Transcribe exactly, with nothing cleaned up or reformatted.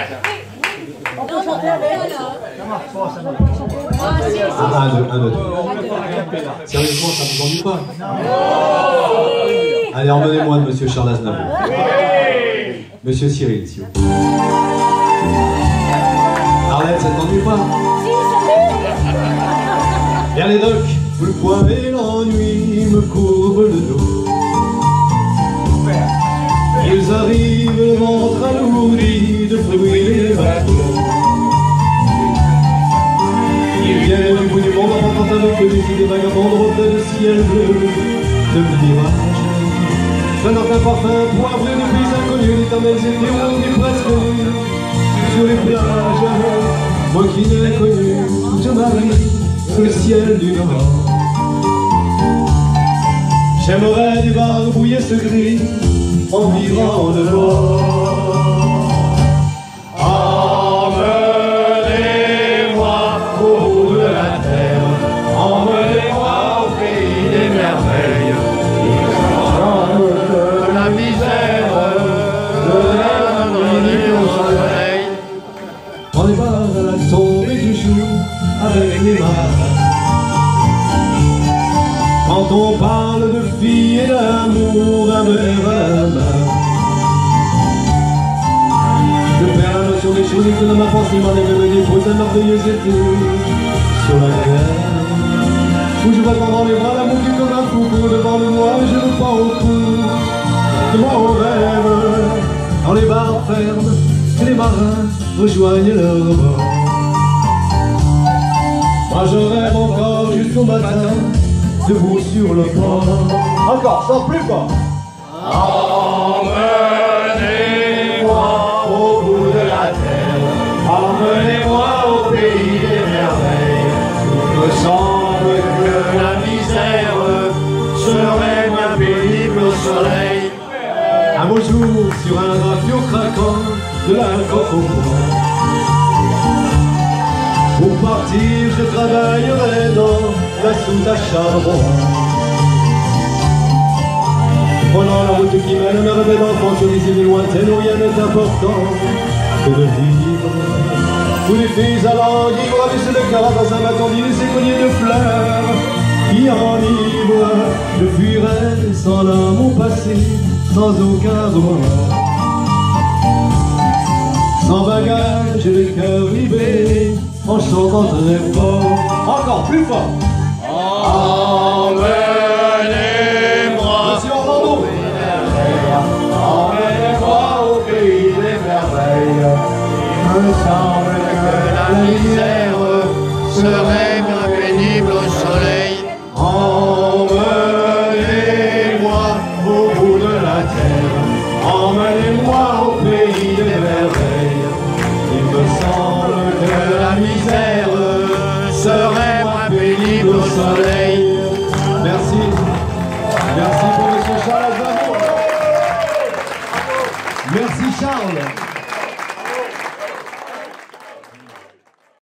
On peut chanter avec. Ah, un, deux, un, deux. Sérieusement, ça vous ennuie pas? Allez, emmenez-moi de Monsieur Charles Aznavour. Monsieur Cyril, s'il vous plaît. Arlette, ça t'ennuie pas? Bien les docs, le poids et l'ennui me courbent le dos. Ils arrivent le ventre alourdi de fruits et bateaux. Ils viennent du bout du monde en rentrant avec eux des idées vagabondes reflets de ciel bleu, de mirages. Donnant un parfum poivré de pays inconnus, d'éternels étés ronds et presque nus. Sur les plages, moi qui n'ai connu toute ma vie sous le ciel du Nord. J'aimerais débarbouiller ce gris en vivant de l'or. Emmenez-moi au bout de la terre, emmenez-moi au pays des merveilles. Il semble que la misère de l'amener au soleil. On est pas à la tombée du jour avec les marins. Quand on parle de filles et d'amour, un verre à la main. Je perds la notion des choses et que dans ma pensée m'enlève me dépose un merveilleux été sur la terre. Où je vois pendant les bras l'amour qui comme un fou court devant le moi, mais je me prends au cou de mon rêve. Quand les bars ferment et les marins rejoignent leur bord, moi je rêve encore jusqu'au matin, debout sur le pont. Encore, sans plus fort. Emmenez-moi au bout de la terre, emmenez-moi au pays des merveilles. Il me semble que la misère serait bien pénible au soleil. Un beau jour sur un rafio craquant de la coque au bois. Pour partir, je travaillerai dans la soute à charbon. Prenant la route qui mène mes rêves d'enfant sur des îles lointaines où rien n'est important que de vivre. Où les filles allant ivres abaissent le cœur dans un bâton d'île et ses colliers de fleurs qui enivrent. Je fuirai sans l'âme au passé, sans aucun remords, sans bagage et le cœur libéré, en chantant très fort. Encore plus fort. Emmenez-moi au pays des merveilles, emmenez-moi au pays des merveilles. Il me semble que la misère serait bien pénible au soleil. Emmenez-moi au bout de la terre, emmenez-moi au pays des merveilles. Il me semble que la misère serait moins pénible au soleil. Merci. Merci pour Monsieur Charles Aznavour. Merci Charles.